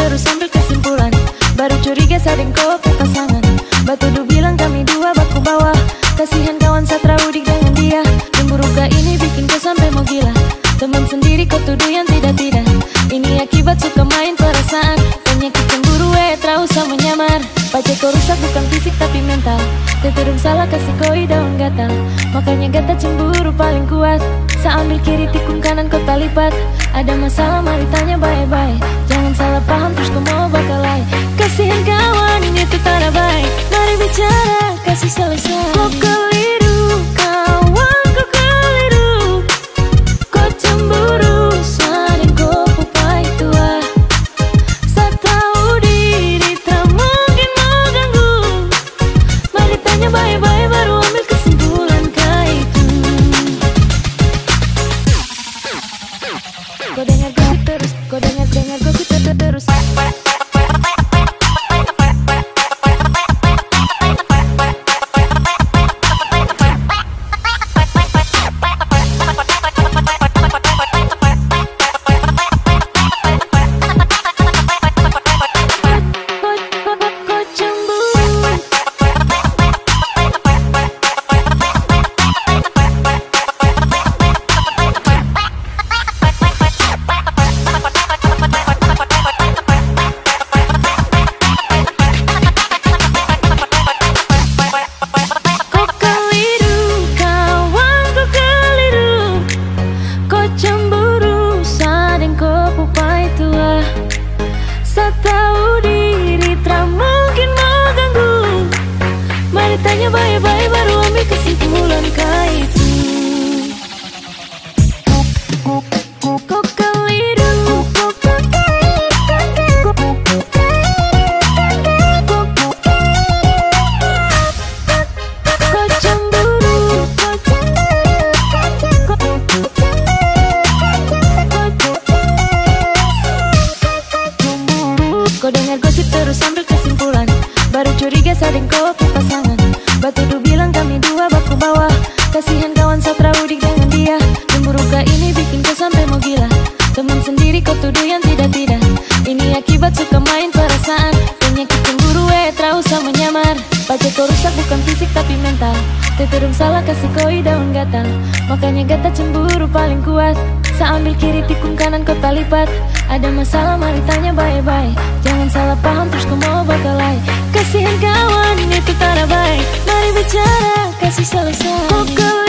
terus ambil kesimpulan. Baru curiga sadeng kau ke pasangan. Batu du bilang kami dua baku bawah. Kasihan kawan satra udik dengan dia. Cemburu gak ini bikin kau sampai mau gila. Teman sendiri kau tuduh yang tidak-tidak. Ini akibat suka main perasaan. Penyakit cemburu terus sama nyamar. Pacar kau rusak bukan fisik tapi mental. Terus salah kasih koi daun gatal. Makanya gata cemburu paling kuat. Sambil kiri tikung kanan kau talipat. Ada masalah mari tanya baik-baik. Jangan salah paham terus kau mau bakalai. Kasihan kawan ini tuh tak baik. Mari bicara kasih selesai. Kau keliru kawan kau keliru. Kau cemburu sadeng kau pupai tua. Saya tahu diri tak mungkin mau ganggu. Mari tanya baik-baik baru ambil kesimpulan kah itu. Kau dengar gosip terus, kau dengar gosip terus. Tahu diri tak mungkin mau ganggu. Mari tanya baik-baik baru ambil kesimpulan kah itu. Kau keliru. Kau cemburu. Kau dengar gosip terus ambil kesimpulan. Baru curiga sadeng kau ke pasangan. Batu du bilang kami dua baku bawah. Kasihan kawan satra udik dengan dia. Cemburu gak ini bikin kau sampai mau gila. Teman sendiri kau tuduh yang tidak-tidak. Ini akibat suka main perasaan. Penyakit cemburu terus sama nyamar. Pacar kau rusak bukan fisik tapi mental. Terus salah kasih koi daun gatal. Makanya gata cemburu paling kuat. Sambil kiri tikung kanan kau talipat. Ada masalah mari tanya baik-baik. Jangan salah paham terus kau mau bakalai. Kasihan kawan ini tuh tak baik. Mari bicara kasih selesai.